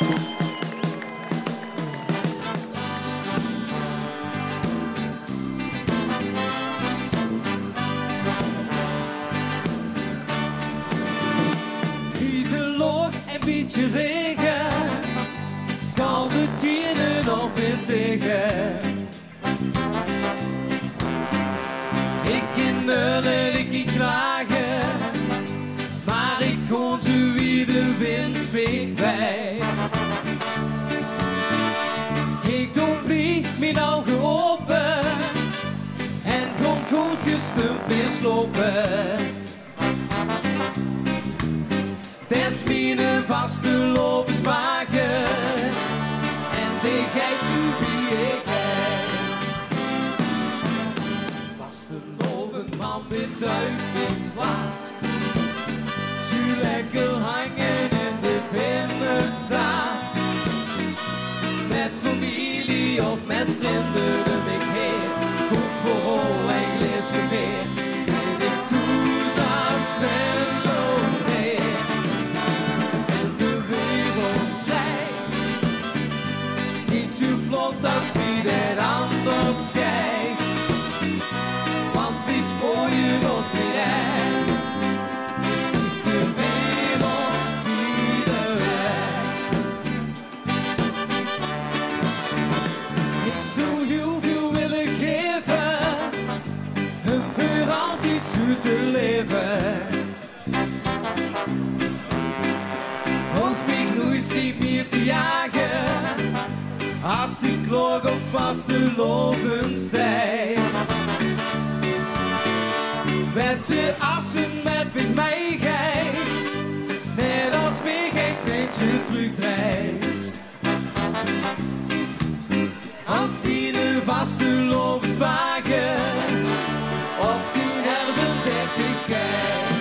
Griezeloog en beetje regen, kan de dieren nog weer tegen. Ik kan huilen, ik kan klagen, maar ik gewoon zo wie de wind wegbij. Ik doe blij mijn ogen open en gewoon goed gestumpt weer slopen. Dat is mijn vaste levenswagen en die gaat zo wie ik ben. Vaste lovenman met duimping wat, zo lekker hangen in de binnenstad. Met familie of met vrienden ben ik heer, goed voor al en lees geweer. En ik doe zoals Venlo meer. En de wereld rijdt niet zo vlot als wie dat anders schijnt. Want wie spooien ons niet uit, dus liefst de wereld wieder weg. Ik zou heel veel willen geven, om voor altijd zo te leven. Hoef mich nooit niet meer te jagen, als die klok op vaste lovenstijd. Werd ze assen met mij gijs, net als mij geen treintje terugdrijft. Aan die vaste lovenswagen, op zijn 30 schijn.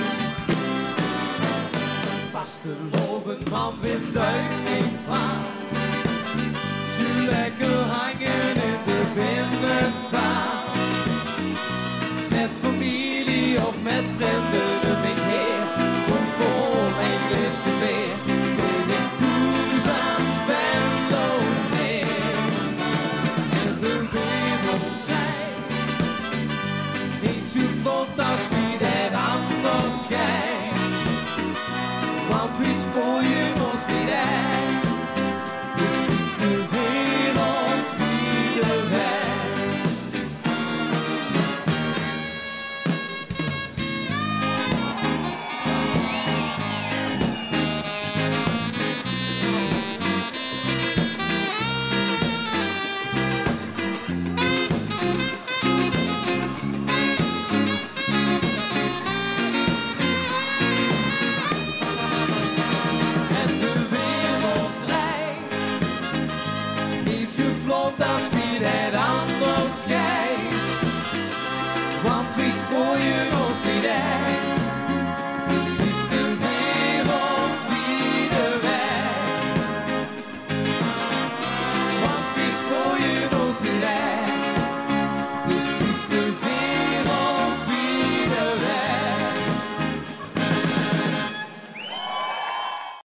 Vaste lovenman wint duidelijk wat, zo lekker hangen in de binnenstad. Met familie of met vrienden ben ik heer, goed voor Engels geweer. Ben ik toen als Venlo meer. En de wereld rijdt niet zo vlot als wie dat anders schijnt. Want we spooien ons niet uit, dus blijft de wereld wieder weg. Als wie dat anders schijnt, want we spooien ons niet uit, dus blijft de wereld wieder weg. Want we spooien ons niet uit.